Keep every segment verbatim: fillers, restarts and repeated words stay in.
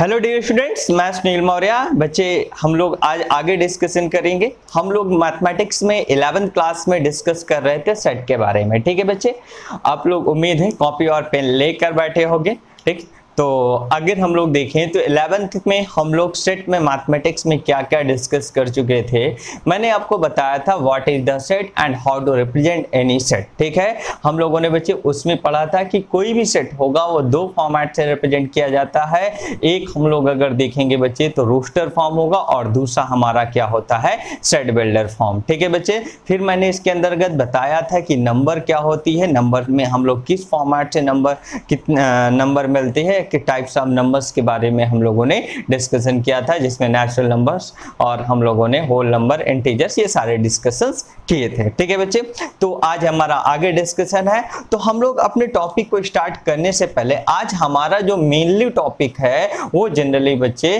Hello dear students, मैं सुनील मौर्य। बच्चे हम लोग आज आगे डिस्कशन करेंगे। हम लोग मैथमेटिक्स में इलेवेंथ क्लास में डिस्कस कर रहे थे सेट के बारे में। ठीक है बच्चे, आप लोग उम्मीद है कॉपी और पेन लेकर बैठे होंगे। ठीक, तो अगर हम लोग देखें तो इलेवेंथ में हम लोग सेट में मैथमेटिक्स में क्या क्या डिस्कस कर चुके थे। मैंने आपको बताया था what is the set and how to represent any set. ठीक है, हम लोगों ने बच्चे उसमें पढ़ा था कि कोई भी सेट होगा वो दो फॉर्मेट से रिप्रेजेंट किया जाता है। एक हम लोग अगर देखेंगे बच्चे तो रोस्टर फॉर्म होगा और दूसरा हमारा क्या होता है, सेट बिल्डर फॉर्म। ठीक है बच्चे, फिर मैंने इसके अंतर्गत बताया था कि नंबर क्या होती है, नंबर में हम लोग किस फॉर्मेट से नंबर कितना नंबर मिलते हैं, कि टाइप्स ऑफ नंबर्स के बारे में हम लोगों ने डिस्कशन किया था, जिसमें नेचुरल नंबर्स और हम लोगों ने होल नंबर, इंटीजर्स, ये सारे डिस्कशंस किए थे। ठीक है बच्चे, तो आज हमारा आगे डिस्कशन है। तो हम लोग अपने टॉपिक को स्टार्ट करने से पहले आज हमारा जो मेनली टॉपिक है वो जनरली बच्चे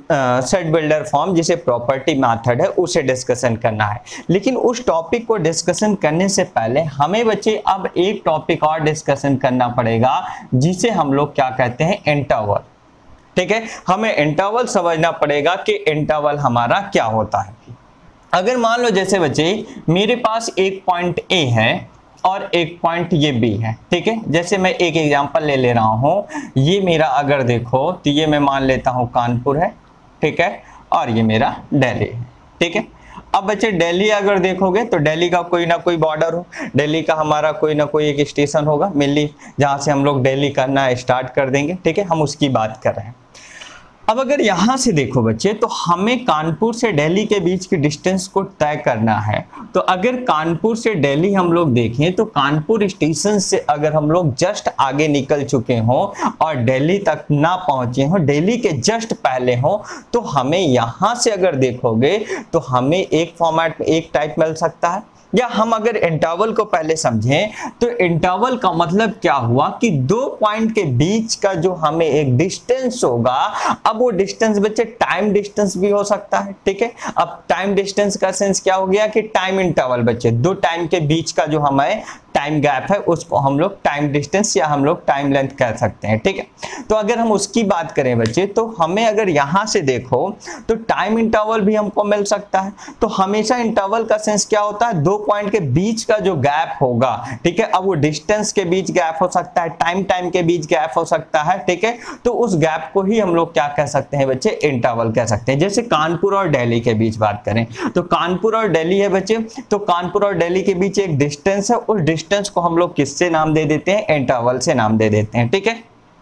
सेट बिल्डर फॉर्म जिसे प्रॉपर्टी मेथड है उसे डिस्कशन करना है। लेकिन उस टॉपिक को डिस्कशन करने से पहले हमें बच्चे अब एक टॉपिक और डिस्कशन करना पड़ेगा जिसे हम लोग क्या कहते हैं, इंटरवल। ठीक है, हमें इंटरवल समझना पड़ेगा कि इंटरवल हमारा क्या होता है। अगर मान लो जैसे बच्चे मेरे पास एक पॉइंट ए है और एक पॉइंट ये बी है। ठीक है, जैसे मैं एक एग्जांपल ले ले रहा हूं, ये मेरा अगर देखो तो ये मैं मान लेता हूं कानपुर है। ठीक है, और ये मेरा दिल्ली है। ठीक है, अब बच्चे दिल्ली अगर देखोगे तो दिल्ली का कोई ना कोई बॉर्डर हो, दिल्ली का हमारा कोई ना कोई एक स्टेशन होगा मेनली, जहां से हम लोग दिल्ली करना स्टार्ट कर देंगे। ठीक है, हम उसकी बात कर रहे हैं। अब अगर यहां से देखो बच्चे तो हमें कानपुर से दिल्ली के बीच की डिस्टेंस को तय करना है। तो अगर कानपुर से दिल्ली हम लोग देखें तो कानपुर स्टेशन से अगर हम लोग जस्ट आगे निकल चुके हों और दिल्ली तक ना पहुंचे हों, दिल्ली के जस्ट पहले हों, तो हमें यहां से अगर देखोगे तो हमें एक फॉर्मेट में एक टाइप मिल सकता है। या हम अगर इंटरवल को पहले समझें तो इंटरवल का मतलब क्या हुआ कि दो पॉइंट के बीच का जो हमें एक डिस्टेंस होगा, अब वो डिस्टेंस बच्चे टाइम डिस्टेंस भी हो सकता है। ठीक है, अब टाइम डिस्टेंस का सेंस क्या हो गया कि टाइम इंटरवल बच्चे, दो टाइम के बीच का जो हमें टाइम गैप है उसको हम लोग टाइम डिस्टेंस या हम लोग टाइम लेंथ कह सकते हैं। ठीक है, तो अगर हम उसकी बात करें बच्चे तो हमें अगर यहां से देखो तो टाइम इंटरवल भी हमको मिल सकता है। तो हमेशा इंटरवल का सेंस क्या होता है, दो पॉइंट के बीच का जो गैप होगा। ठीक है, अब वो डिस्टेंस के बीच गैप हो सकता है, टाइम टाइम के बीच गैप हो सकता है। ठीक है, तो उस गैप को ही हम लोग क्या कह सकते हैं बच्चे, इंटरवल कह सकते हैं। जैसे कानपुर और दिल्ली के बीच बात करें तो कानपुर और दिल्ली है बच्चे, तो कानपुर और दिल्ली के बीच एक डिस्टेंस है, उस डिस्टेंस को हम लोग किससे नाम दे देते हैं, इंटरवल से नाम दे देते हैं। ठीक है,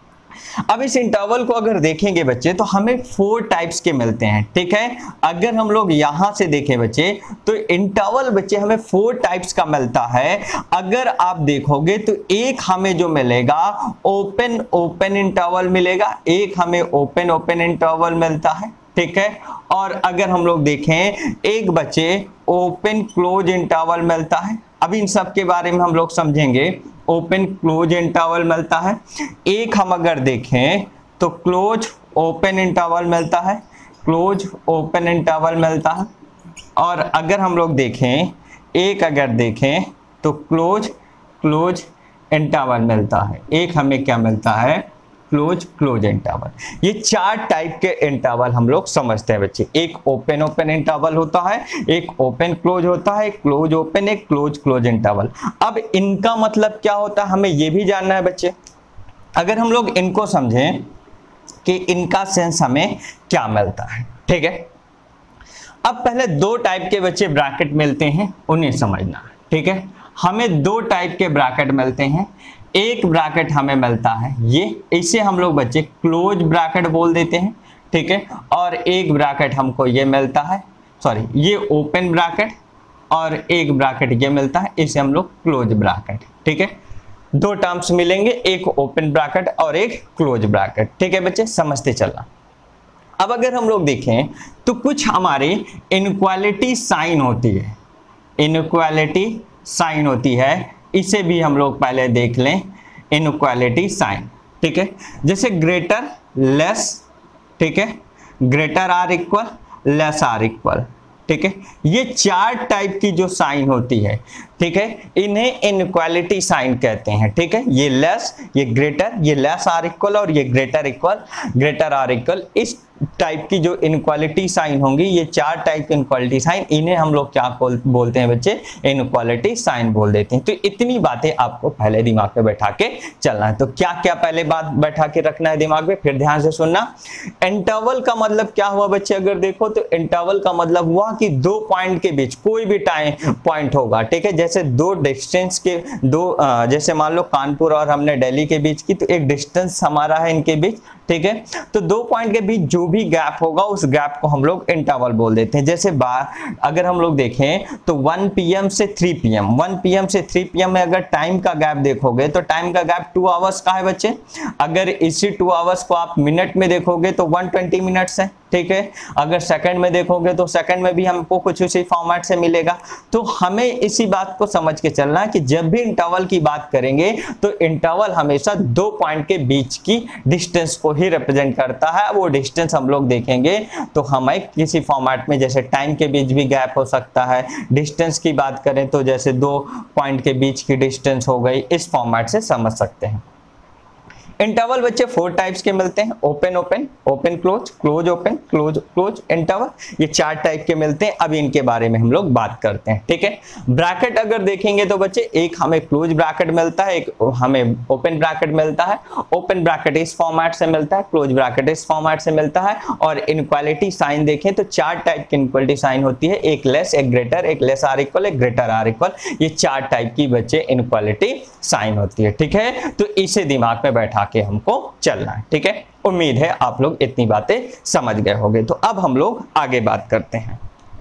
अब इस इंटरवल को अगर देखेंगे बच्चे तो हमें फोर टाइप्स के मिलते हैं। ठीक है, अगर हम लोग यहां से देखें बच्चे तो इंटरवल बच्चे हमें फोर टाइप्स का मिलता है। अगर आप देखोगे तो एक हमें जो मिलेगा ओपन ओपन इंटरवल मिलेगा, एक हमें ओपन ओपन इंटरवल मिलता है। ठीक है, और अगर हम लोग देखें एक बच्चे ओपन क्लोज इंटरवल मिलता है। अब इन सब के बारे में हम लोग समझेंगे। ओपन क्लोज इंटरवल मिलता है, एक हम अगर देखें तो क्लोज ओपन इंटरवल मिलता है, क्लोज ओपन इंटरवल मिलता है। और अगर हम लोग देखें एक अगर देखें तो क्लोज क्लोज इंटरवल मिलता है, एक हमें क्या मिलता है, क्लोज क्लोज इंटरवल। ये चार टाइप के इंटरवल हम लोग समझते हैं बच्चे। एक ओपन ओपन इंटरवल होता है, एक ओपन क्लोज होता है, एक क्लोज ओपन, एक क्लोज क्लोज इंटरवल। अब इनका मतलब क्या होता है हमें ये भी जानना है बच्चे। अगर हम लोग इनको समझें कि इनका सेंस हमें क्या मिलता है। ठीक है, अब पहले दो टाइप के बच्चे ब्रैकेट मिलते हैं, उन्हें समझना है। ठीक है, हमें दो टाइप के ब्रैकेट मिलते हैं। एक ब्रैकेट हमें मिलता है ये, इसे हम लोग बच्चे क्लोज ब्रैकेट बोल देते हैं। ठीक है, और एक ब्रैकेट हमको ये मिलता है, सॉरी ये ओपन ब्रैकेट, और एक ब्रैकेट ये मिलता है, इसे हम लोग क्लोज ब्रैकेट। ठीक है, दो टर्म्स मिलेंगे, एक ओपन ब्रैकेट और एक क्लोज ब्रैकेट। ठीक है बच्चे, समझते चलना। अब अगर हम लोग देखें तो कुछ हमारी इनइक्वालिटी साइन होती है, इनइक्वालिटी साइन होती है, इसे भी हम लोग पहले देख लें, इनइक्वालिटी साइन। ठीक है, जैसे ग्रेटर लेस, ठीक है, greater or equal, less or equal. ठीक है, ये चार टाइप की जो साइन होती है, ठीक है, इन्हें इनइक्वालिटी साइन कहते हैं। ठीक है, ये लेस, ये ग्रेटर, ये लेस आर इक्वल और ये greater equal, greater or equal, इस टाइप की जो इनइक्वालिटी साइन होंगी, ये चार टाइप की इनइक्वालिटी साइन, इन्हें हम लोग क्या बोलते हैं बच्चे, इनइक्वालिटी साइन बोल देते हैं। तो इतनी बातें आपको पहले दिमाग में बैठा के चलना है। तो क्या क्या पहले बात बैठा के रखना है दिमाग में, फिर ध्यान से सुनना। इंटरवल का मतलब क्या हुआ बच्चे, अगर देखो तो इंटरवल का मतलब हुआ कि दो पॉइंट के बीच कोई भी टाइम पॉइंट होगा। ठीक है, जैसे दो डिस्टेंस के दो, जैसे मान लो कानपुर और हमने दिल्ली के बीच की, तो एक डिस्टेंस हमारा है इनके बीच। ठीक है, तो दो पॉइंट के बीच जो भी गैप होगा उस गैप को हम लोग इंटरवल बोल देते हैं। जैसे बार अगर हम लोग देखें तो वन पी एम से three P M, one P M से थ्री पी एम में अगर टाइम का गैप देखोगे तो टाइम का गैप टू आवर्स का है बच्चे। अगर इसी टू आवर्स को आप मिनट में देखोगे तो वन ट्वेंटी मिनट्स है। ठीक है, अगर सेकंड में देखोगे तो सेकंड में भी हमको कुछ उसी फॉर्मेट से मिलेगा। तो हमें इसी बात को समझ के चलना है कि जब भी इंटरवल की बात करेंगे तो इंटरवल हमेशा दो पॉइंट के बीच की डिस्टेंस को ही रिप्रेजेंट करता है। वो डिस्टेंस हम लोग देखेंगे तो हमें किसी फॉर्मेट में, जैसे टाइम के बीच भी गैप हो सकता है, डिस्टेंस की बात करें तो जैसे दो पॉइंट के बीच की डिस्टेंस हो गई, इस फॉर्मेट से समझ सकते हैं। इंटरवल बच्चे फोर टाइप्स के मिलते हैं, open open, open close, close open, close close interval, ये चार टाइप के मिलते हैं। अभी इनके बारे में हम लोग बात करते हैं। ठीक है, ब्रैकेट अगर देखेंगे तो बच्चे एक हमें क्लोज ब्रैकेट मिलता है, एक हमें ओपन ब्रैकेट मिलता है। ओपन ब्रैकेट इस फॉर्मेट से मिलता है, क्लोज ब्रैकेट इस फॉर्मेट से मिलता है। और इनइक्वालिटी साइन देखें तो चार टाइप की इनइक्वालिटी साइन होती है, एक लेस, एक ग्रेटर, एक लेस आर इक्वल, एक ग्रेटर आर इक्वल, ये चार टाइप की बच्चे इनइक्वालिटी साइन होती है। ठीक है, तो इसे दिमाग में बैठा के हमको चलना है। ठीक है, उम्मीद है आप लोग इतनी बातें समझ गए होंगे। तो अब हम लोग आगे बात करते हैं।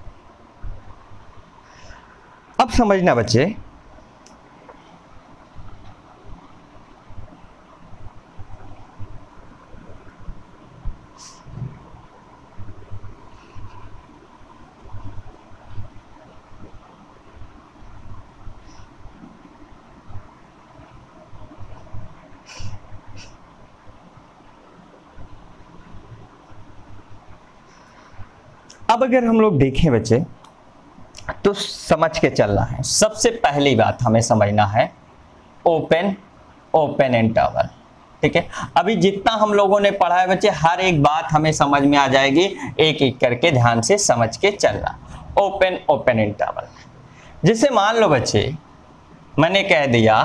अब समझना बच्चे, अब अगर हम लोग देखें बच्चे तो समझ के चलना है। सबसे पहली बात हमें समझना है ओपन ओपन इंटरवल। ठीक है, अभी जितना हम लोगों ने पढ़ा है बच्चे, हर एक बात हमें समझ में आ जाएगी, एक एक करके ध्यान से समझ के चलना। ओपन ओपन इंटरवल, जैसे मान लो बच्चे मैंने कह दिया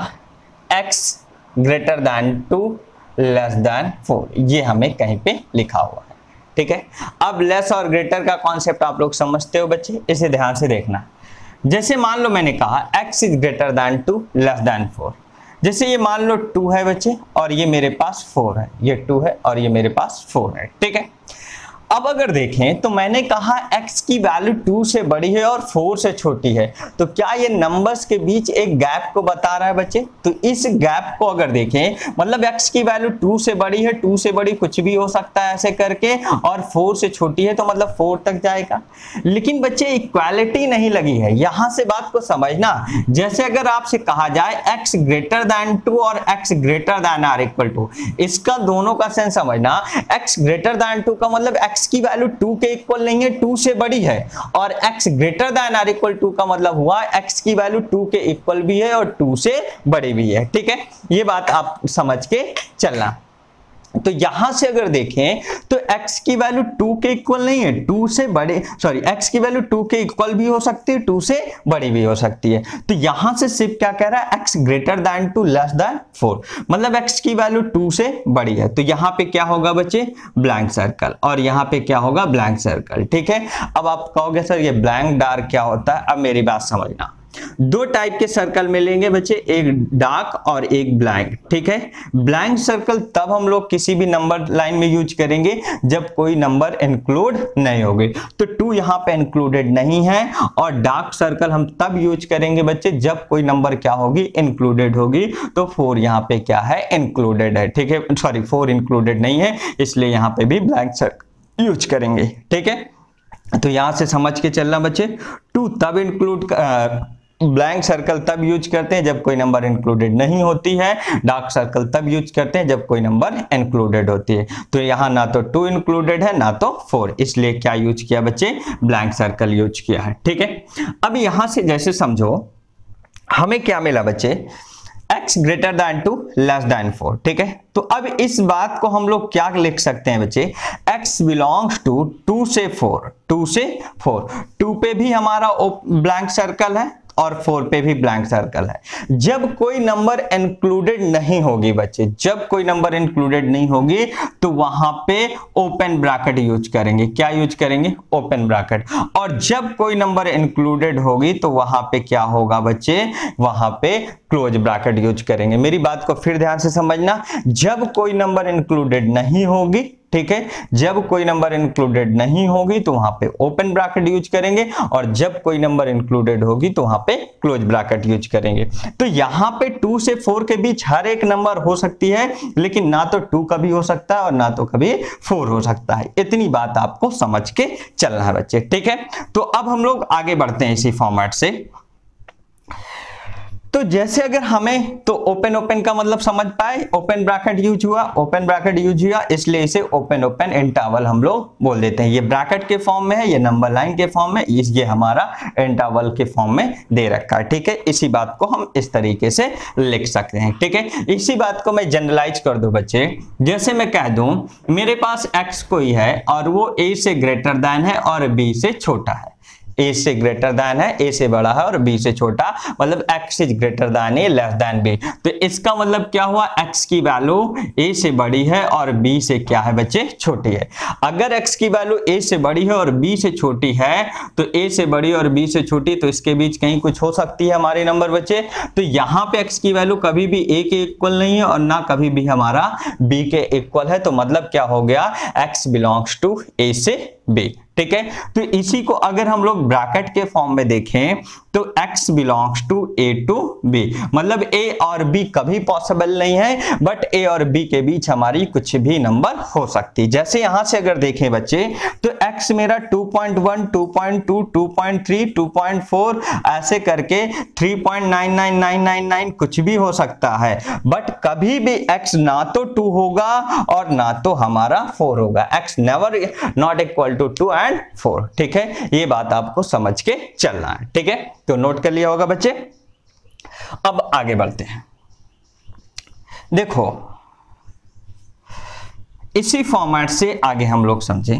x greater than two less than four, ये हमें कहीं पे लिखा हुआ है। ठीक है, अब लेस और ग्रेटर का कॉन्सेप्ट आप लोग समझते हो बच्चे, इसे ध्यान से देखना। जैसे मान लो मैंने कहा x is greater than two less than four, जैसे ये मान लो टू है बच्चे और ये मेरे पास फोर है, ये टू है और ये मेरे पास फोर है। ठीक है, अब अगर देखें तो मैंने कहा x की वैल्यू टू से बड़ी है और फोर से छोटी है, तो क्या ये नंबर्स के बीच एक गैप को बता रहा है बच्चे? तो इस गैप को अगर देखें, मतलब x की वैल्यू टू से बड़ी है, टू से बड़ी कुछ भी हो सकता है ऐसे करके, और फोर से छोटी है तो मतलब फोर तक जाएगा। लेकिन बच्चे इक्वालिटी नहीं लगी है, यहां से बात को समझना। जैसे अगर आपसे कहा जाए x ग्रेटर दैन टू और x greater than or equal to, इसका दोनों का सेंस समझना। x ग्रेटर दैन टू का मतलब x की वैल्यू टू के इक्वल नहीं है, टू से बड़ी है, और x greater than or equal to का मतलब हुआ x की वैल्यू टू के इक्वल भी है और टू से बड़ी भी है। ठीक है, ये बात आप समझ के चलना। तो यहां से अगर देखें तो x की वैल्यू टू के इक्वल नहीं है, टू से बड़े, सॉरी x की वैल्यू टू के इक्वल भी हो सकती है, टू से बड़ी भी हो सकती है। तो यहां से सिर्फ क्या कह रहा है, x greater than two less than four, मतलब x की वैल्यू टू से बड़ी है। तो यहां पे क्या होगा बच्चे, ब्लैंक सर्कल, और यहां पे क्या होगा, ब्लैंक सर्कल। ठीक है, अब आप कहोगे सर ये ब्लैंक डार्क क्या होता है? अब मेरी बात समझना, दो टाइप के सर्कल मिलेंगे बच्चे, एक डार्क और एक ब्लैंक। ठीक है, ब्लैंक सर्कल तब हम लोग किसी भी नंबर लाइन में यूज करेंगे जब कोई नंबर इंक्लूड नहीं होगी, तो टू यहाँ पे इंक्लूडेड नहीं है। और डार्क सर्कल हम तब यूज करेंगे बच्चे जब कोई नंबर क्या होगी, इंक्लूडेड होगी। तो फोर यहाँ पे क्या है, इंक्लूडेड है। ठीक है, सॉरी फोर इंक्लूडेड नहीं है, इसलिए यहाँ पे भी ब्लैंक सर्कल यूज करेंगे। ठीक है, तो यहां से समझ के चलना बच्चे, टू तब इंक्लूड, ब्लैंक सर्कल तब यूज करते हैं जब कोई नंबर इंक्लूडेड नहीं होती है, डार्क सर्कल तब यूज करते हैं जब कोई नंबर इंक्लूडेड होती है। तो यहाँ ना तो टू इंक्लूडेड है ना तो फोर, इसलिए क्या यूज किया बच्चे, ब्लैंक सर्कल यूज किया है। ठीक है, अब यहां से जैसे समझो, हमें क्या मिला बच्चे, x greater than two less than four, ठीक है। तो अब इस बात को हम लोग क्या लिख सकते हैं बच्चे, x बिलोंग्स टू टू से फोर, टू से फोर, टू पे भी हमारा ब्लैंक सर्कल है और फोर पे भी ब्लैंक सर्कल है। जब कोई नंबर इंक्लूडेड नहीं होगी बच्चे, जब कोई नंबर इंक्लूडेड नहीं होगी तो वहां पे ओपन ब्रैकेट यूज करेंगे। क्या यूज करेंगे, ओपन ब्रैकेट। और जब कोई नंबर इंक्लूडेड होगी तो वहां पे क्या होगा बच्चे, वहां पे क्लोज ब्रैकेट यूज करेंगे। मेरी बात को फिर ध्यान से समझना, जब कोई नंबर इंक्लूडेड नहीं होगी, ठीक है, जब कोई नंबर इंक्लूडेड नहीं होगी तो वहां पे ओपन ब्रैकेट यूज करेंगे, और जब कोई नंबर इंक्लूडेड होगी तो वहां पे क्लोज ब्रैकेट यूज करेंगे। तो यहां पे टू से फोर के बीच हर एक नंबर हो सकती है, लेकिन ना तो टू कभी हो सकता है और ना तो कभी फोर हो सकता है। इतनी बात आपको समझ के चलना है बच्चे, ठीक है। तो अब हम लोग आगे बढ़ते हैं इसी फॉर्मेट से। तो जैसे अगर हमें, तो ओपन ओपन का मतलब समझ पाए, ओपन ब्रैकेट यूज हुआ, ओपन ब्रैकेट यूज हुआ, इसलिए इसे ओपन ओपन इंटरवल हम लोग बोल देते हैं। ये ब्रैकेट के फॉर्म में है, ये नंबर लाइन के फॉर्म में, ये हमारा इंटरवल के फॉर्म में दे रखा है, ठीक है। इसी बात को हम इस तरीके से लिख सकते हैं, ठीक है। इसी बात को मैं जनरलाइज कर दूं बच्चे, जैसे मैं कह दूं मेरे पास x कोई है और वो a से ग्रेटर दैन है और b से छोटा है, a से ग्रेटर दैन है, a से बड़ा है और b से छोटा, मतलब x is greater than a less than b। तो इसका मतलब क्या हुआ, x की वैल्यू a से बड़ी है और b से क्या है बच्चे, छोटी है। अगर x की वैल्यू a से बड़ी है और b से छोटी है, तो a से बड़ी और b से छोटी, तो इसके बीच कहीं कुछ हो सकती है हमारे नंबर बच्चे। तो यहाँ पे x की वैल्यू कभी भी a के इक्वल नहीं है और ना कभी भी हमारा b के इक्वल है। तो मतलब क्या हो गया, x बिलोंग्स टू a से b, ठीक है। तो इसी को अगर हम लोग ब्रैकेट के फॉर्म में देखें तो x belongs to a to b, मतलब a और b कभी पॉसिबल नहीं है, बट a और b के बीच हमारी कुछ भी नंबर हो सकती है। जैसे यहां से अगर देखें बच्चे, तो x मेरा two point one, two point two, two point three, two point four ऐसे करके three point nine nine nine nine nine कुछ भी हो सकता है, बट कभी भी x ना तो टू होगा और ना तो हमारा फोर होगा। x never not equal to two and four, ठीक है। ये बात आपको समझ के चलना है, ठीक है। तो नोट कर लिया होगा बच्चे। अब आगे बढ़ते हैं। देखो इसी फॉर्मेट से आगे हम लोग समझें।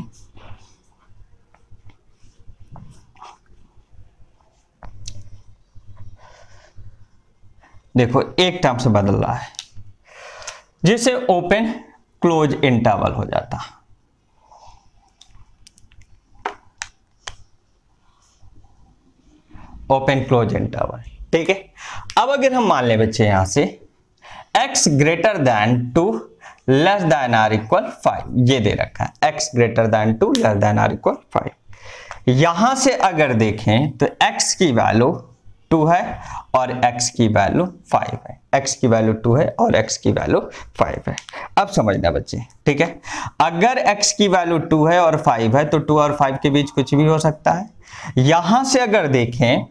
देखो एक टर्म से बदल रहा है, जिसे ओपन क्लोज इंटरवल हो जाता, ओपन क्लोज इंटरवल, ठीक है। अब अगर हम मान लें बच्चे यहां से x greater than two less than or equal five, ये दे रखा है x greater than two less than or equal five. यहां से अगर देखें तो x की वैल्यू टू है और x की वैल्यू फाइव है, x की वैल्यू टू है और x की वैल्यू फाइव है। अब समझना बच्चे, ठीक है। अगर x की वैल्यू टू है और फाइव है तो टू और फाइव के बीच कुछ भी हो सकता है। यहां से अगर देखें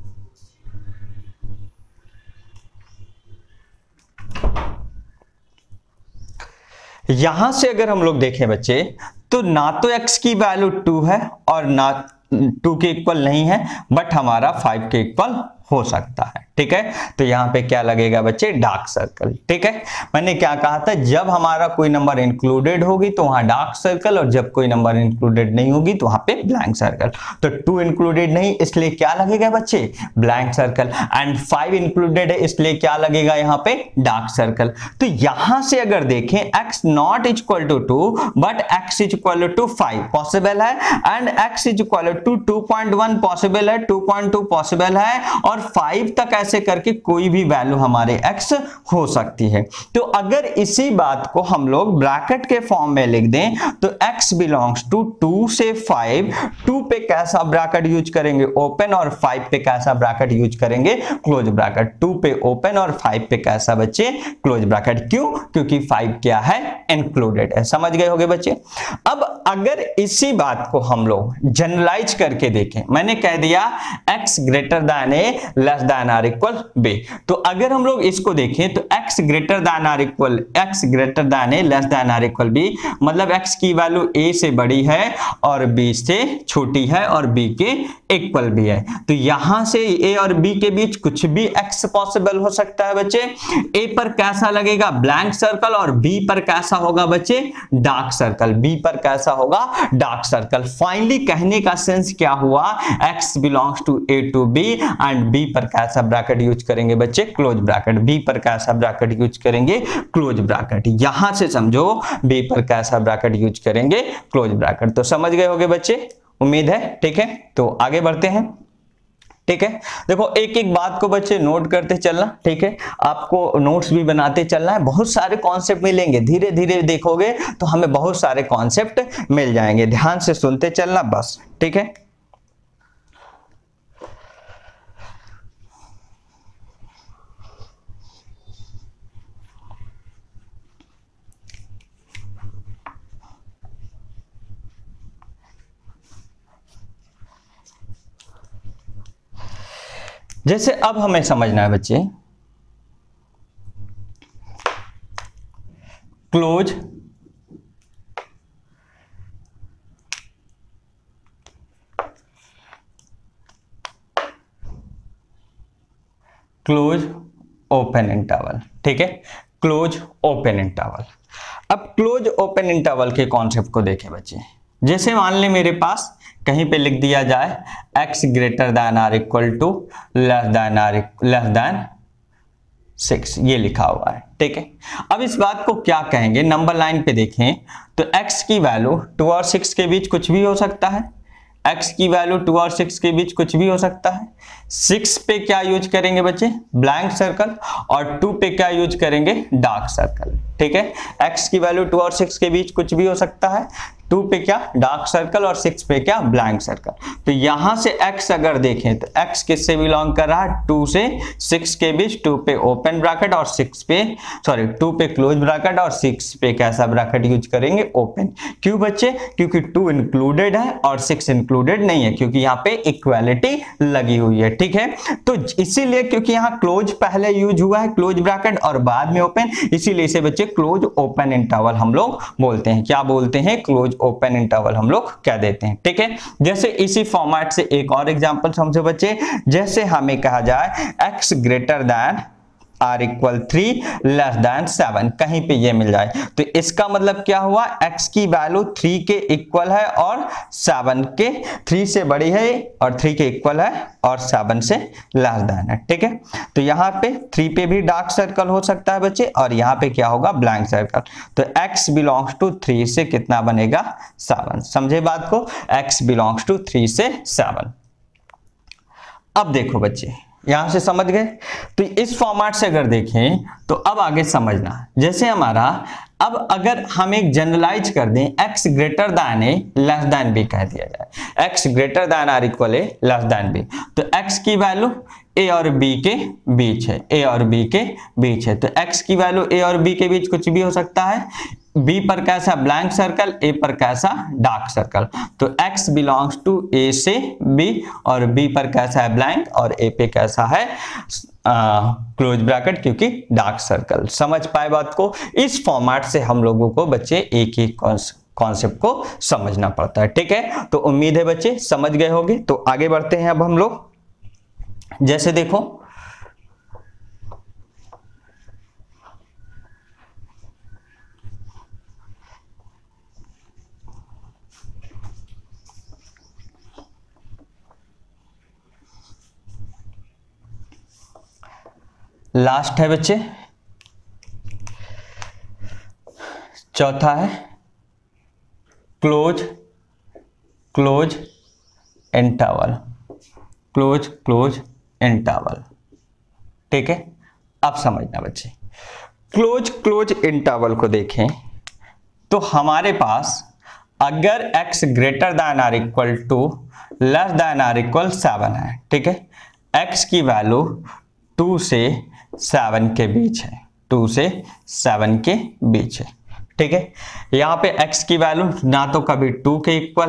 यहां से अगर हम लोग देखें बच्चे, तो ना तो x की वैल्यू टू है और ना टू के इक्वल नहीं है, बट हमारा फाइव के इक्वल हो सकता है, ठीक है। तो यहां पे क्या लगेगा बच्चे, डार्क सर्कल, ठीक है। मैंने क्या कहा था, जब हमारा कोई नंबर इंक्लूडेड होगी तो वहां डार्क सर्कल, और जब कोई नंबर इंक्लूडेड नहीं होगी तो वहां पे ब्लैंक सर्कल। तो टू इंक्लूडेड नहीं, इसलिए क्या लगेगा बच्चे, blank circle. And five included है, इसलिए क्या लगेगा यहाँ पे, डार्क सर्कल। तो यहां से अगर देखें x not equal to two but x is equal to five possible है, and x is equal to two point one possible है, टू पॉइंट टू पॉसिबल है, और फाइव तक ऐसे करके कोई भी वैल्यू हमारे x हो सकती है। तो अगर इसी बात को हम लोग ब्रैकेट के फॉर्म में लिख दें तो x बिलोंग्स टू टू से फाइव, टू पे कैसा ब्रैकेट यूज करेंगे, ओपन, और फाइव पे कैसा ब्रैकेट यूज करेंगे, क्लोज ब्रैकेट। टू पे ओपन और फाइव पे कैसा बच्चे, क्लोज ब्रैकेट। क्यों, क्योंकि फाइव क्या है, इंक्लूडेड है। समझ गए होंगे बच्चे। अब अगर इसी बात को हम लोग जनरलाइज करके देखें, मैंने कह दिया x greater than A less than or equal B. तो अगर हम लोग इसको देखें तो x greater than or equal x greater than A less than or equal B, मतलब x की वैल्यू a से बड़ी है और b से छोटी है और b के इक्वल भी है। तो यहां से a और b के बीच कुछ भी x पॉसिबल हो सकता है बच्चे। a पर कैसा लगेगा ब्लैंक सर्कल और b पर कैसा होगा बच्चे डार्क सर्कल, b पर कैसा होगा डार्क सर्कल। फाइनली कहने का सेंस क्या हुआ, x belongs to a to b and b पर कैसा ब्रैकेट यूज करेंगे बच्चे क्लोज ब्रैकेट, b पर कैसा ब्रैकेट यूज करेंगे क्लोज ब्रैकेट। यहां से समझो b पर कैसा ब्रैकेट यूज करेंगे क्लोज ब्रैकेट। तो समझ गए होंगे बच्चे, उम्मीद है। ठीक है, तो आगे बढ़ते हैं। ठीक है, देखो एक एक बात को बच्चे नोट करते चलना। ठीक है, आपको नोट्स भी बनाते चलना है। बहुत सारे कॉन्सेप्ट मिलेंगे, धीरे धीरे देखोगे तो हमें बहुत सारे कॉन्सेप्ट मिल जाएंगे। ध्यान से सुनते चलना बस। ठीक है, जैसे अब हमें समझना है बच्चे क्लोज क्लोज ओपन इंटरवल। ठीक है, क्लोज ओपन इंटरवल। अब क्लोज ओपन इंटरवल के कॉन्सेप्ट को देखें बच्चे। जैसे मान ले मेरे पास कहीं पे लिख दिया जाए x greater than or equal to less than or less than six, ये लिखा हुआ है। ठीक है, अब इस बात को क्या कहेंगे, नंबर लाइन पे देखें तो x की वैल्यू टू और सिक्स के बीच कुछ भी हो सकता है। x की वैल्यू टू और सिक्स के बीच कुछ भी हो सकता है। सिक्स पे क्या यूज करेंगे बच्चे ब्लैंक सर्कल और टू पे क्या यूज करेंगे डार्क सर्कल। ठीक है, x की वैल्यू टू और सिक्स के बीच कुछ भी हो सकता है, टू पे क्या डार्क सर्कल और सिक्स पे क्या ब्लैंक सर्कल। तो यहां से x अगर देखें तो x किससे बिलोंग कर रहा है, टू से सिक्स के बीच, टू पे ओपन ब्रैकेट और सिक्स पे सॉरी टू पे क्लोज ब्रैकेट और सिक्स पे कैसा ब्रैकेट यूज करेंगे ओपन। क्यों बच्चे, क्योंकि टू इंक्लूडेड है और सिक्स इंक्लूडेड नहीं है, क्योंकि यहाँ पे इक्वालिटी लगी हुई है। ठीक है, तो इसीलिए क्योंकि यहाँ क्लोज पहले यूज हुआ है क्लोज ब्रैकेट और बाद में ओपन, इसीलिए इसे बच्चे क्लोज ओपन इंटरवल हम लोग बोलते हैं। क्या बोलते हैं, क्लोज ओपन इंटरवल हम लोग कह देते हैं। ठीक है, जैसे इसी फॉर्मेट से एक और एग्जांपल समझो बच्चे। जैसे हमें कहा जाए x greater than or equal three less than seven, कहीं पे ये मिल जाए तो इसका मतलब क्या हुआ, x की वैल्यू थ्री के इक्वल है और सेवन के, थ्री से बड़ी है और थ्री के इक्वल है और सेवन से लेस देन है। ठीक है, तो यहाँ पे थ्री पे भी डार्क सर्कल हो सकता है बच्चे और यहाँ पे क्या होगा ब्लैंक सर्कल। तो x बिलोंग्स टू थ्री से कितना बनेगा सेवन। समझे बात को, x बिलोंग्स टू थ्री से सेवन। अब देखो बच्चे यहां से समझ गए, तो इस फॉर्मेट से अगर देखें तो अब आगे समझना। जैसे हमारा अब अगर हम एक जनरलाइज कर दें x greater than A less than B कह दिया जाए, x greater than or equal A less than B, तो x की वैल्यू a और b के बीच है, a और b के बीच है। तो x की वैल्यू a और b के बीच कुछ भी हो सकता है, b पर कैसा ब्लैंक सर्कल, a पर कैसा डार्क सर्कल। तो x बिलोंग्स टू a से b और b पर कैसा है ब्लैंक और a पे कैसा है क्लोज ब्रैकेट क्योंकि डार्क सर्कल। समझ पाए बात को, इस फॉर्मेट से हम लोगों को बच्चे एक एक कॉन्सेप्ट को समझना पड़ता है। ठीक है, तो उम्मीद है बच्चे समझ गए होंगे। तो आगे बढ़ते हैं अब हम लोग। जैसे देखो लास्ट है बच्चे, चौथा है close close interval, close close interval. ठीक है, अब समझना बच्चे, क्लोज क्लोज इंटरवल को देखें तो हमारे पास अगर x greater than or equal to less than or equal seven है, ठीक है, x की वैल्यू टू से सेवन के बीच है, टू से सेवन के बीच है। ठीक है, यहाँ पे x की वैल्यू ना तो कभी टू के इक्वल है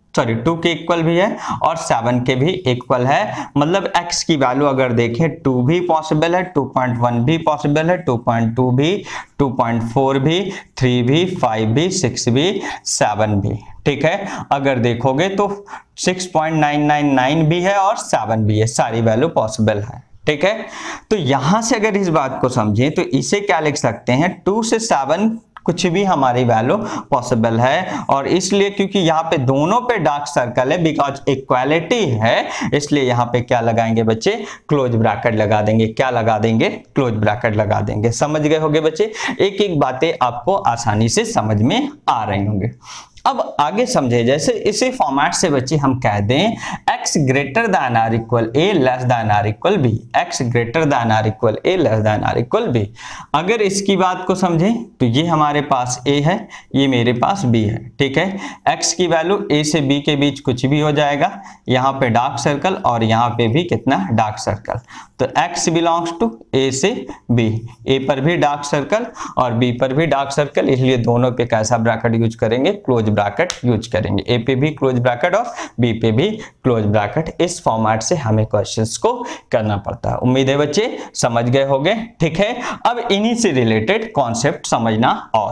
सॉरी टू के इक्वल भी है और सेवन के भी इक्वल है। मतलब x की वैल्यू अगर देखें टू भी पॉसिबल है, टू पॉइंट वन भी पॉसिबल है, टू पॉइंट टू भी, टू पॉइंट फोर भी, थ्री भी, फाइव भी, सिक्स भी, सेवन भी। ठीक है, अगर देखोगे तो six point nine nine nine भी है और सेवन भी है, सारी वैल्यू पॉसिबल है। ठीक है, तो यहां से अगर इस बात को समझें तो इसे क्या लिख सकते हैं, टू से सेवन कुछ भी हमारी वैल्यू पॉसिबल है। और इसलिए क्योंकि यहाँ पे दोनों पे डार्क सर्कल है, बिकॉज इक्वालिटी है, इसलिए यहाँ पे क्या लगाएंगे बच्चे, क्लोज ब्रैकेट लगा देंगे। क्या लगा देंगे, क्लोज ब्रैकेट लगा देंगे। समझ गए होंगे बच्चे, एक एक बातें आपको आसानी से समझ में आ रही होंगे। अब आगे समझे, जैसे इसी फॉर्मेट से बच्चे हम कह दें x greater than or equal a less than or equal b, x greater than or equal a less than or equal b। अगर इसकी बात को समझें तो ये हमारे पास a है, ये मेरे पास b है। ठीक है, x की वैल्यू a से b के बीच कुछ भी हो जाएगा, यहाँ पे डार्क सर्कल और यहाँ पे भी कितना डार्क सर्कल, तो x बिलोंग्स टू a से b, a पर भी डार्क सर्कल और b पर भी डार्क सर्कल, इसलिए दोनों पे कैसा ब्रैकेट यूज करेंगे, क्लोज ब्रैकेट यूज करेंगे। ए पे भी क्लोज ब्रैकेट और बी पे भी क्लोज ब्रैकेट। इस फॉर्मेट से हमें क्वेश्चंस को करना पड़ता है। उम्मीद है बच्चे समझ गए होंगे। ठीक है, अब इन्हीं से रिलेटेड कॉन्सेप्ट समझना। और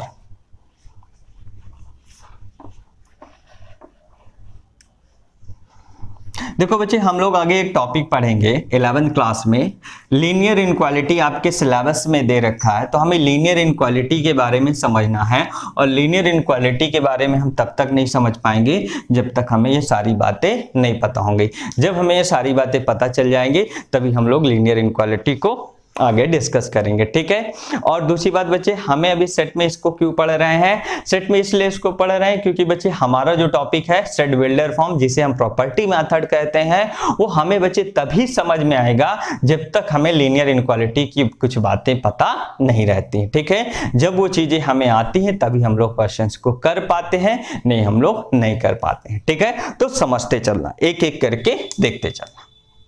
देखो बच्चे, हम लोग आगे एक टॉपिक पढ़ेंगे इलेवेंथ क्लास में, लीनियर इनक्वालिटी आपके सिलेबस में दे रखा है, तो हमें लीनियर इनक्वालिटी के बारे में समझना है। और लीनियर इनक्वालिटी के बारे में हम तब तक नहीं समझ पाएंगे जब तक हमें ये सारी बातें नहीं पता होंगी। जब हमें ये सारी बातें पता चल जाएंगी तभी हम लोग लीनियर इनक्वालिटी को आगे डिस्कस करेंगे। ठीक है, और दूसरी बात बच्चे, हमें अभी सेट में इसको क्यों पढ़ रहे हैं, सेट में इसलिए इसको पढ़ रहे हैं क्योंकि बच्चे हमारा जो टॉपिक है सेट बिल्डर फॉर्म, जिसे हम प्रॉपर्टी मेथड कहते हैं, वो हमें बच्चे तभी समझ में आएगा जब तक हमें लीनियर इनक्वालिटी की कुछ बातें पता नहीं रहती। ठीक है, जब वो चीजें हमें आती हैं तभी हम लोग क्वेश्चंस को कर पाते हैं, नहीं हम लोग नहीं कर पाते हैं। ठीक है, तो समझते चलना, एक एक करके देखते चलना।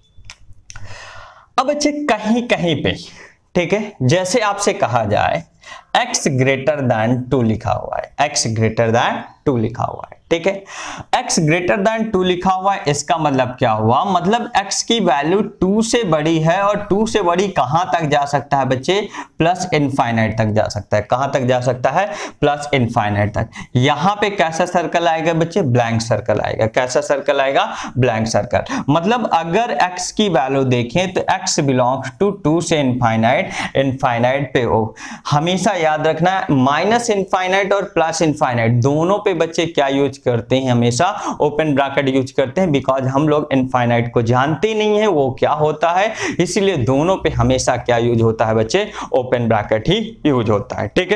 अब बच्चे कहीं कहीं पे, ठीक है, जैसे आपसे कहा जाए x ग्रेटर दैन टू लिखा हुआ है, x ग्रेटर दैन टू लिखा हुआ है। ठीक है, x ग्रेटर दैन टू लिखा हुआ है, इसका मतलब क्या हुआ, मतलब x की वैल्यू टू से बड़ी है और टू से बड़ी कहां तक जा सकता है बच्चे, प्लस इनफाइनाइट तक जा सकता है। कहां तक जा सकता है, प्लस इनफाइनाइट तक। यहां पे कैसा सर्कल आएगा बच्चे, ब्लैंक सर्कल आएगा। कैसा सर्कल आएगा, ब्लैंक सर्कल। मतलब अगर x की वैल्यू देखें तो x बिलोंग्स टू टू से इनफाइनाइट, इनफाइनाइट पे हो, हमेशा याद रखना है माइनस इनफाइनाइट और प्लस इनफाइनाइट दोनों पे बच्चे क्या यूज करते हैं, हमेशा ओपन ब्रैकेट यूज करते हैं, बिकॉज हम लोग इनफाइनाइट को जानते नहीं है वो क्या होता है, इसीलिए दोनों पे हमेशा क्या यूज होता है बच्चे, ओपन ब्रैकेट ही यूज होता है। ठीक है,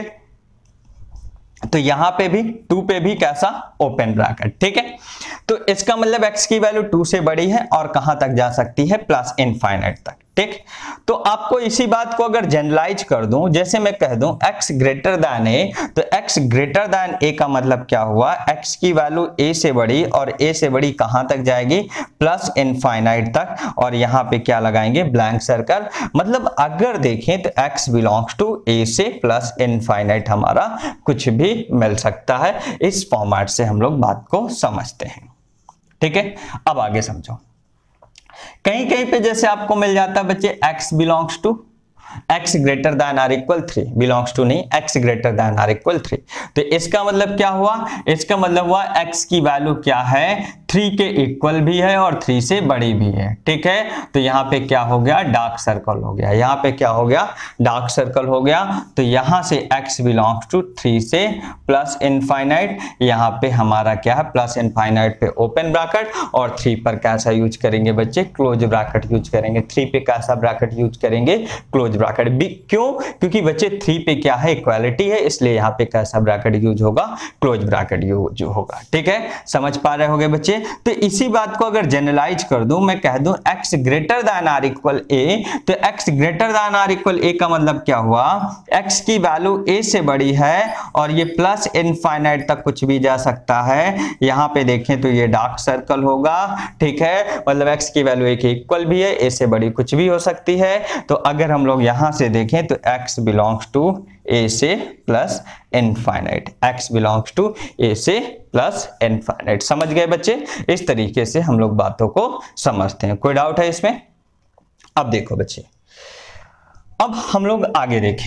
तो यहां पे भी टू पे भी कैसा, ओपन ब्रैकेट। ठीक है, तो इसका मतलब x की वैल्यू टू से बड़ी है और कहां तक जा सकती है, प्लस इनफाइनाइट तक। ठीक, तो आपको इसी बात को अगर जनरलाइज कर दूं, जैसे मैं कह दूं x ग्रेटर दैन a, तो x ग्रेटर दैन a का मतलब क्या हुआ, x की वैल्यू a से बड़ी और a से बड़ी कहां तक जाएगी, प्लस इनफाइनाइट तक, और यहां पे क्या लगाएंगे, ब्लैंक सर्कल। मतलब अगर देखें तो x बिलोंग्स टू a से प्लस इनफाइनाइट हमारा कुछ भी मिल सकता है। इस फॉर्मेट से हम लोग बात को समझते हैं। ठीक है, अब आगे समझो। कहीं कहीं पे जैसे आपको मिल जाता है बच्चे x belongs to x greater than or equal three, belongs to नहीं, x greater than or equal three. तो इसका मतलब क्या हुआ, इसका मतलब हुआ x की वैल्यू क्या है, थ्री के इक्वल भी है और थ्री से बड़ी भी है। ठीक है, तो यहाँ पे क्या हो गया, डार्क सर्कल हो गया, यहाँ पे क्या हो गया, डार्क सर्कल हो गया। तो यहाँ से x बिलोंग्स टू थ्री से प्लस इनफाइनाइट, यहाँ पे हमारा क्या है, प्लस इनफाइनाइट पे ओपन ब्रैकेट, और थ्री पर कैसा यूज करेंगे बच्चे, क्लोज ब्रैकेट यूज करेंगे। थ्री पे कैसा ब्रैकेट यूज करेंगे, क्लोज ब्रैकेट। भी क्यों, क्योंकि बच्चे थ्री पे क्या है, इक्वालिटी है, इसलिए यहाँ पे कैसा ब्रैकेट यूज होगा, क्लोज ब्रैकेट यूज होगा। ठीक है, समझ पा रहे होगे बच्चे। तो इसी बात को अगर जनरलाइज कर दूं, मैं कह दूं x greater than or equal a, तो x greater than or equal a का मतलब क्या हुआ, x की वैल्यू a से बड़ी है और ये प्लस इनफाइनाइट तक कुछ भी जा सकता है। यहाँ पे देखें तो ये डार्क सर्कल होगा। ठीक है, मतलब x की वैल्यू a के इक्वल भी है, a से बड़ी कुछ भी हो सकती है। तो अगर हम लोग यहां से देखें तो x बिलोंग्स टू a से plus infinite, x belongs to a से प्लस इनफाइनाइट। समझ गए बच्चे? इस तरीके से हम लोग बातों को समझते हैं। कोई डाउट है इसमें? अब देखो बच्चे, अब हम लोग आगे देखें।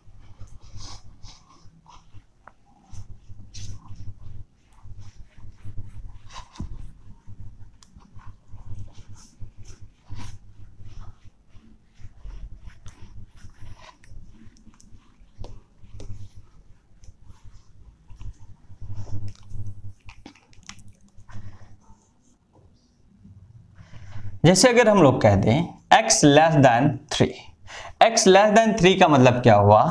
जैसे अगर हम लोग कह दें x less than three, x less than three का मतलब क्या हुआ?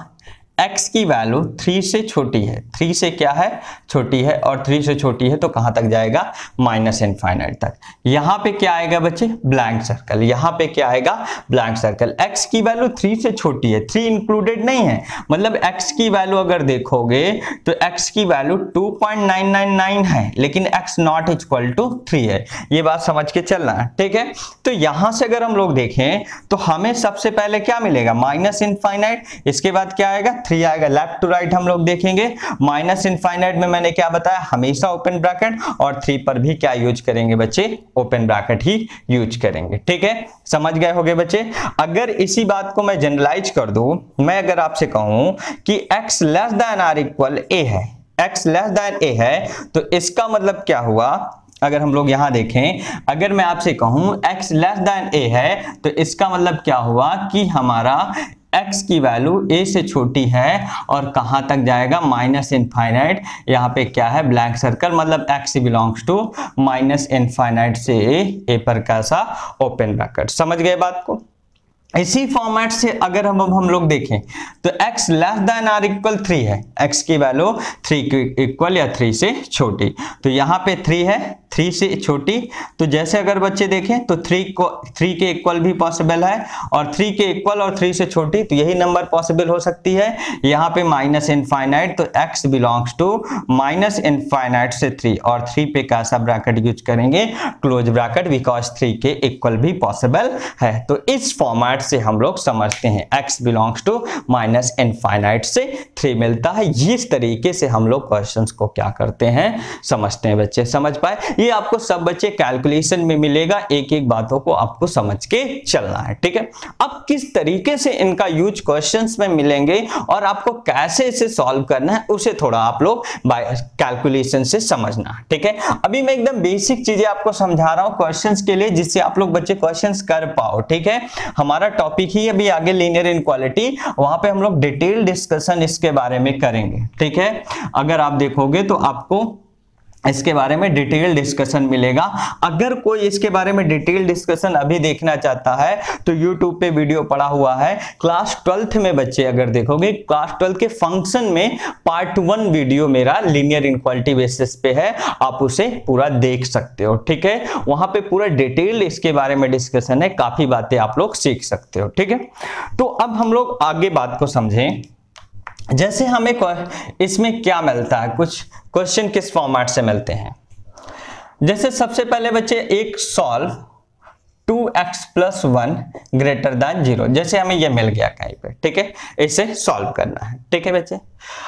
x की वैल्यू थ्री से छोटी है, थ्री से क्या है? छोटी है, और थ्री से छोटी है तो कहां तक जाएगा? माइनस इनफाइनाइट तक। यहां पे क्या आएगा बच्चे? Blank circle. यहां पे क्या आएगा? Blank circle. x की वैल्यू थ्री से छोटी है, थ्री इंक्लूडेड नहीं है, मतलब x की वैल्यू अगर देखोगे तो x की value two point nine nine nine है, लेकिन x not equal to three है। ये बात समझ के चलना है, ठीक है? तो यहां से अगर हम लोग देखें तो हमें सबसे पहले क्या मिलेगा? Minus infinite. इसके बाद क्या आएगा? थ्री आएगा। लेफ्ट टू राइट हम लोग देखेंगे। माइनस इनफाइनाइट में मैंने क्या बताया? हमेशा ओपन ब्रैकेट, और थ्री पर भी क्या यूज करेंगे बच्चे? ओपन ब्रैकेट ही यूज करेंगे, ठीक है? समझ गए होंगे बच्चे? अगर इसी बात को मैं जनरलाइज कर दूं, मैं अगर आपसे कहूं कि x less than or equal a है, x लेस देन ए है, तो इसका मतलब क्या हुआ? अगर हम लोग यहां देखें, अगर मैं आपसे कहूं x लेस देन ए है, तो इसका मतलब क्या हुआ कि हमारा x की वैल्यू a से छोटी है, और कहां तक जाएगा? Minus infinite. यहाँ पे क्या है? ब्लैंक सर्कल, मतलब x belongs to minus infinite से a पर कैसा? Open bracket. समझ गए बात को? इसी फॉर्मेट से अगर हम हम लोग देखें तो x less than or equal three है, x की वैल्यू थ्री के इक्वल या थ्री से छोटी, तो यहाँ पे थ्री है, थ्री से छोटी। तो जैसे अगर बच्चे देखें तो थ्री को थ्री के इक्वल भी पॉसिबल है, और थ्री के इक्वल और थ्री से छोटी, तो यही नंबर पॉसिबल हो सकती है। यहाँ पे माइनस इनफाइनाइट, तो x belongs to minus infinite से थ्री, और थ्री पे कैसा ब्रैकेट यूज करेंगे? क्लोज ब्रैकेट, बिकॉज थ्री के इक्वल भी पॉसिबल है। तो इस फॉर्मेट से हम लोग समझते हैं x belongs to minus infinite से थ्री मिलता है। इस तरीके से हम लोग क्वेश्चंस को क्या करते हैं? समझते हैं बच्चे। समझ पाए? ये आपको सब बच्चे कैलकुलेशन में मिलेगा, एक एक बातों को आपको समझ के चलना है, ठीक है? अब किस तरीके से इनका यूज क्वेश्चंस में मिलेंगे और आपको कैसे इसे सॉल्व करना है, उसे थोड़ा आप लोग कैलकुलेशन से समझना है, ठीक है? अभी मैं एकदम बेसिक चीजें आपको समझा रहा हूं क्वेश्चंस के लिए, जिससे आप लोग बच्चे क्वेश्चंस कर पाओ, ठीक है? हमारा टॉपिक ही अभी आगे लीनियर इनक्वालिटी, वहां पे हम लोग डिटेल डिस्कशन इसके बारे में करेंगे, ठीक है? अगर आप देखोगे तो आपको इसके बारे में डिटेल डिस्कशन मिलेगा। अगर कोई इसके बारे में डिटेल डिस्कशन अभी देखना चाहता है तो यूट्यूब पे वीडियो पड़ा हुआ है, क्लास ट्वेल्थ में बच्चे अगर देखोगे, क्लास ट्वेल्थ के फंक्शन में पार्ट वन वीडियो मेरा लीनियर इनक्वालिटी बेसिस पे है, आप उसे पूरा देख सकते हो, ठीक है? वहां पे पूरा डिटेल इसके बारे में डिस्कशन है, काफी बातें आप लोग सीख सकते हो, ठीक है? तो अब हम लोग आगे बात को समझें। जैसे हमें इसमें क्या मिलता है, कुछ क्वेश्चन किस फॉर्मेट से मिलते हैं। जैसे सबसे पहले बच्चे एक solve two x plus one greater than zero, जैसे हमें ये मिल गया कहीं पे, ठीक है? इसे सॉल्व करना है, ठीक है बच्चे?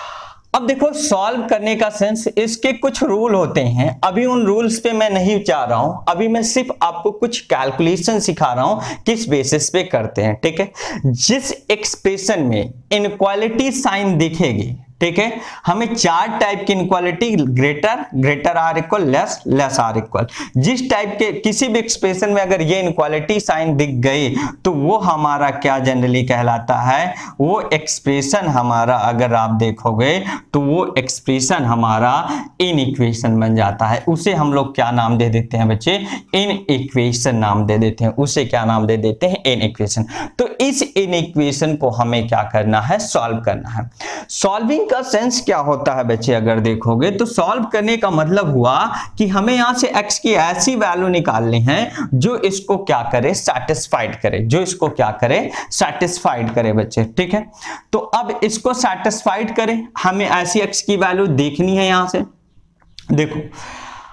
अब देखो सॉल्व करने का सेंस, इसके कुछ रूल होते हैं, अभी उन रूल्स पे मैं नहीं चाह रहा हूं, अभी मैं सिर्फ आपको कुछ कैलकुलेशन सिखा रहा हूं किस बेसिस पे करते हैं, ठीक है? जिस एक्सप्रेशन में इनक्वालिटी साइन दिखेगी, ठीक है, हमें चार टाइप की inequality, greater, greater or equal, less, less or equal, जिस टाइप के किसी भी एक्सप्रेशन में अगर ये इनक्वालिटी साइन दिख गई तो वो हमारा क्या जनरली कहलाता है, वो एक्सप्रेशन हमारा, अगर आप देखोगे तो वो एक्सप्रेशन हमारा इन इक्वेशन बन जाता है। उसे हम लोग क्या नाम दे देते हैं बच्चे, इन इक्वेशन नाम दे देते हैं, उसे क्या नाम दे देते हैं, इन इक्वेशन। तो इस इन इक्वेशन को हमें क्या करना है, सॉल्व करना है। सॉल्विंग का सेंस क्या होता है बच्चे, अगर देखोगे तो सॉल्व करने का मतलब हुआ कि हमें यहां से x की ऐसी वैल्यू निकालनी है जो इसको क्या करे, सेटिस्फाइड करे, जो इसको क्या करे, सेटिस्फाइड करे बच्चे, ठीक है? तो अब इसको सेटिस्फाइड करे, हमें ऐसी x की वैल्यू देखनी है। यहां से देखो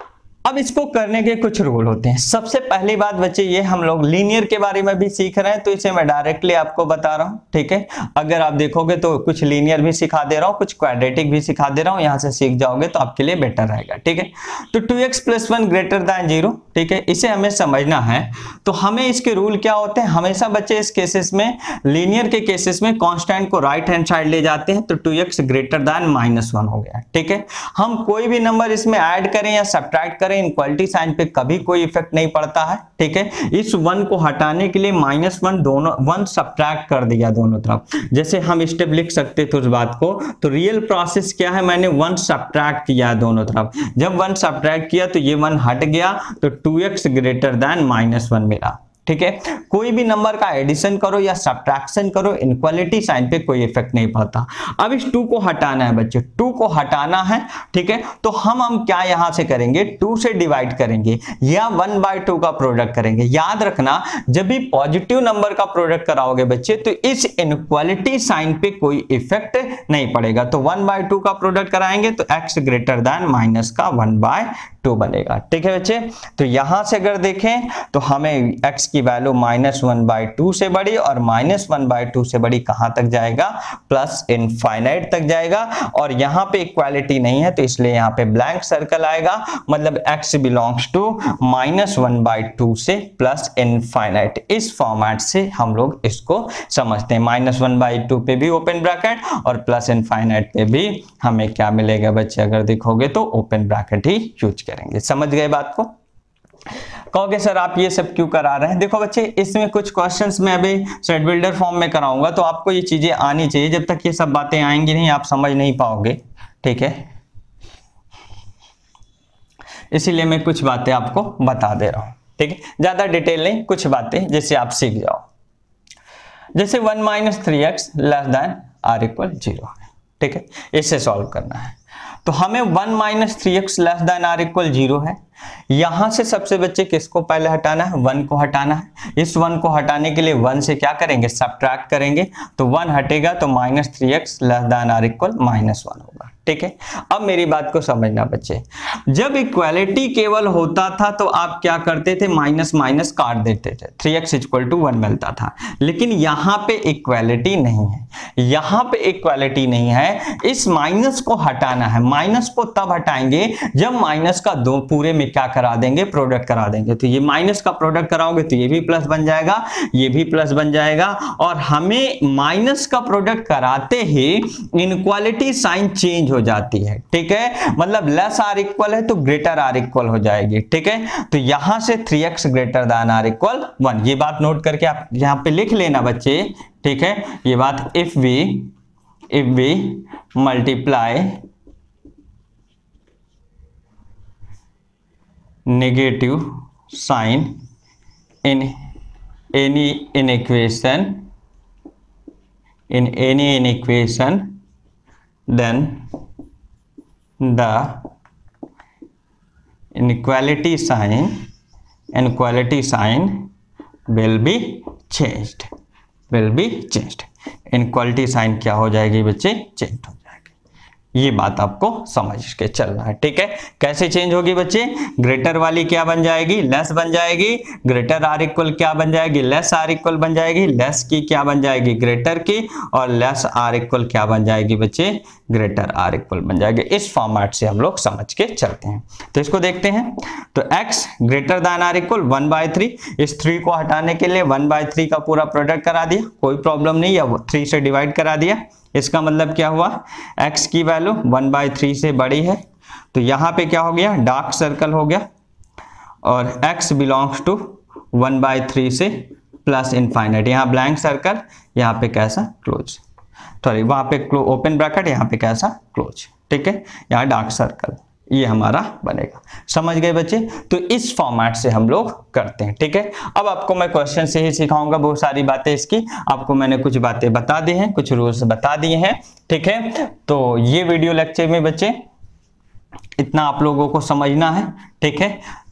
अब इसको करने के कुछ रूल होते हैं। सबसे पहली बात बच्चे, ये हम लोग लीनियर के बारे में भी सीख रहे हैं तो इसे मैं डायरेक्टली आपको बता रहा हूं, ठीक है। अगर आप देखोगे तो कुछ लीनियर भी सिखा दे रहा हूं, कुछ क्वाड्रेटिक भी सिखा दे रहा हूं, यहां से सीख जाओगे तो आपके लिए बेटर रहेगा, ठीक है। तो two x plus one greater than zero, ठीक है, इसे हमें समझना है। तो हमें इसके रूल क्या होते हैं, हमेशा बच्चे इस केसेस में, लीनियर के केसेस में कांस्टेंट को राइट हैंड साइड ले जाते हैं, तो two x greater than minus one हो गया, ठीक है। हम कोई भी नंबर इसमें ऐड करें या सब्ट्रैक्ट करें, इनक्वालिटी साइन पे कभी कोई इफेक्ट नहीं पड़ता है, ठीक है। इस वन को हटाने के लिए माइनस वन दोनों वन सब्ट्रैक्ट कर दिया दोनों तरफ, जैसे हम स्टेप लिख सकते थे उस बात को। तो रियल प्रोसेस क्या है, मैंने वन सब्ट्रैक्ट किया दोनों तरफ, जब वन सब्ट्रैक्ट किया तो ये वन हट गया, तो two x greater than minus one मिला, ठीक है। कोई भी नंबर का एडिशन करो या सब्ट्रैक्शन करो, इनक्वालिटी साइन पे कोई इफेक्ट नहीं पड़ता। अब इस टू को हटाना है बच्चे, टू को हटाना है, ठीक है। तो हम हम क्या यहां से करेंगे, टू से डिवाइड करेंगे या वन बाय टू का प्रोडक्ट करेंगे। याद रखना, जब भी पॉजिटिव नंबर का प्रोडक्ट कराओगे बच्चे तो इस इनक्वालिटी साइन पे कोई इफेक्ट नहीं पड़ेगा। तो वन बाय टू का प्रोडक्ट कराएंगे तो एक्स ग्रेटर दैन माइनस का वन बाय टू बनेगा, ठीक है बच्चे। तो यहां से अगर देखें तो हमें एक्स की value minus one by two से बड़ी और माइनस वन बाई टू से बड़ी कहां तक जाएगा, प्लस इनफाइनाइट तक जाएगा। और यहां पे इक्वालिटी नहीं है तो इसलिए यहां पे ब्लैंक सर्कल आएगा, मतलब x belongs to minus one by two से प्लस इनफाइनाइट। इस फॉर्मेट से हम लोग इसको समझते हैं। माइनस वन बाई टू पे भी ओपन ब्रैकेट और प्लस इनफाइनाइट पे भी हमें क्या मिलेगा बच्चे, अगर देखोगे तो ओपन ब्रैकेट ही यूज करेंगे। समझ गए बात को। कहोगे सर आप ये सब क्यों करा रहे हैं, देखो बच्चे इसमें कुछ क्वेश्चंस मैं अभी सेट बिल्डर फॉर्म में कराऊंगा तो आपको ये चीजें आनी चाहिए। जब तक ये सब बातें आएंगी नहीं आप समझ नहीं पाओगे, ठीक है। इसीलिए मैं कुछ बातें आपको बता दे रहा हूं, ठीक है। ज्यादा डिटेल नहीं, कुछ बातें जिससे आप सीख जाओ। जैसे one minus three x less than or equal zero है, ठीक है। इसे सॉल्व करना है तो हमें one minus three x less than or equal zero है। यहां से सबसे बच्चे किसको पहले हटाना है, वन को हटाना है। इस वन को हटाने के लिए वन से क्या करेंगे, सब्ट्रैक्ट करेंगे। तो वन हटेगा तो minus three x less than or equal minus one होगा, ठीक है। अब मेरी बात को समझना बच्चे, जब इक्वालिटी केवल होता था तो आप क्या करते थे, माइनस माइनस काट देते थे, three x equal to one मिलता था। लेकिन यहां पे इक्वालिटी नहीं है, यहां पे इक्वालिटी नहीं है। इस माइनस को हटाना है। माइनस को तब हटाएंगे जब माइनस का दो पूरे में क्या करा देंगे, प्रोडक्ट करा देंगे। तो ये माइनस का प्रोडक्ट कराओगे तो ये भी प्लस बन जाएगा, ये भी प्लस बन जाएगा। और हमें माइनस का प्रोडक्ट कराते ही इनक्वालिटी साइन चेंज हो जाती है, ठीक है। मतलब लेस आर इक्वल है तो ग्रेटर आर इक्वल हो जाएगी, ठीक है। तो यहां से three x greater than or equal one, ये बात नोट करके आप यहां पे लिख लेना बच्चे, ठीक है। ये बात if we if we multiply negative sign in any inequation in any inequation then the inequality sign inequality sign will be changed will be changed inequality sign क्या हो जाएगी बच्चे, चेंज हो जाएगी। ये बात आपको समझ के चलना है, ठीक है। कैसे चेंज होगी बच्चे, ग्रेटर वाली क्या बन जाएगी, लेस बन जाएगी। ग्रेटर आर इक्वल क्या बन जाएगी, लेस आर इक्वल बन जाएगी। लेस की क्या बन जाएगी, ग्रेटर की। और लेस आर इक्वल क्या बन जाएगी बच्चे, ग्रेटर आर इक्वल बन जाएगी। इस फॉर्मेट से हम लोग समझ के चलते हैं। तो इसको देखते हैं। तो x greater than or equal one by three, इस थ्री को हटाने के लिए वन बाय थ्री का पूरा प्रोडक्ट करा दिया, कोई प्रॉब्लम नहीं, या थ्री से डिवाइड करा दिया। इसका मतलब क्या हुआ, x की वैल्यू वन बाय थ्री से बड़ी है तो यहां पे क्या हो गया, डार्क सर्कल हो गया। और x belongs to one by three से प्लस इनफाइनाइट, यहाँ ब्लैंक सर्कल, यहाँ पे कैसा क्लोज, सॉरी वहां पे ओपन ब्रैकेट, यहाँ पे कैसा क्लोज, ठीक है। यहाँ डार्क सर्कल, ये हमारा बनेगा। समझ गए बच्चे। तो इस फॉर्मेट से हम लोग करते हैं, ठीक है। अब आपको मैं क्वेश्चन से ही सिखाऊंगा बहुत सारी बातें इसकी। आपको मैंने कुछ बातें बता दी हैं, कुछ रूल्स बता दिए हैं, ठीक है। तो ये वीडियो लेक्चर में बच्चे इतना आप लोगों को समझना है, ठीक है। तो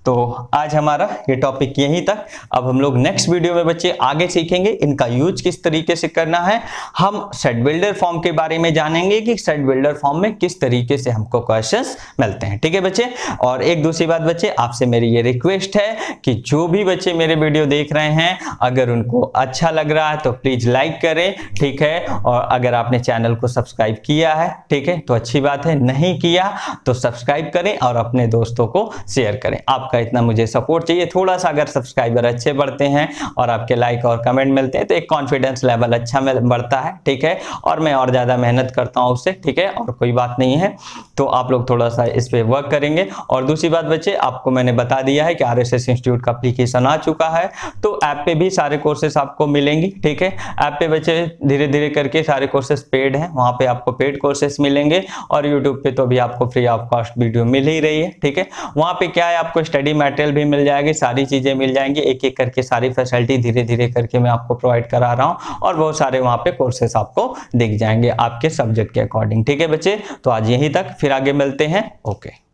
तो आज हमारा ये टॉपिक यहीं तक। अब हम लोग नेक्स्ट वीडियो में बच्चे आगे सीखेंगे इनका यूज किस तरीके से करना है। हम सेट बिल्डर फॉर्म के बारे में जानेंगे कि सेट बिल्डर फॉर्म में किस तरीके से हमको क्वेश्चंस मिलते हैं। ठीक है बच्चे, और एक दूसरी बात बच्चे, आपसे मेरी ये रिक्वेस्ट है कि जो भी बच्चे मेरे वीडियो देख रहे हैं अगर उनको अच्छा लग रहा है तो प्लीज लाइक करें, ठीक है। और अगर आपने चैनल को सब्सक्राइब किया है, ठीक है, तो अच्छी बात है, नहीं किया तो सब्सक्राइब करें और अपने दोस्तों को शेयर करें। आपका इतना मुझे सपोर्ट चाहिए। थोड़ा सा अगर सब्सक्राइबर अच्छे बढ़ते हैं और आपके लाइक और कमेंट मिलते हैं तो एक कॉन्फिडेंस लेवल अच्छा बढ़ता है, ठीक है, और मैं और ज्यादा मेहनत करता हूं उससे, ठीक है, और कोई बात नहीं है। तो आप लोग थोड़ा सा इस पे वर्क करेंगे। और दूसरी बात बच्चे, आपको मैंने बता दिया है कि आरएसएस इंस्टीट्यूट का एप्लीकेशन आ चुका है, तो ऐप पे भी सारे कोर्सेस आपको मिलेंगे, ठीक है। ऐप पे बच्चे धीरे धीरे करके सारे कोर्सेस पेड हैं, वहां पे आपको पेड कोर्सेस मिलेंगे, और यूट्यूब पे तो भी आपको फ्री ऑफ कॉस्ट वीडियो मिल ही रही है, ठीक है। वहां पे क्या है, आपको स्टडी मटेरियल भी मिल जाएगी, सारी चीजें मिल जाएंगी, एक एक करके सारी फैसिलिटी धीरे धीरे करके मैं आपको प्रोवाइड करा रहा हूं, और बहुत सारे वहां पे कोर्सेस आपको दिख जाएंगे आपके सब्जेक्ट के अकॉर्डिंग, ठीक है बच्चे। तो आज यहीं तक, फिर आगे मिलते हैं। ओके।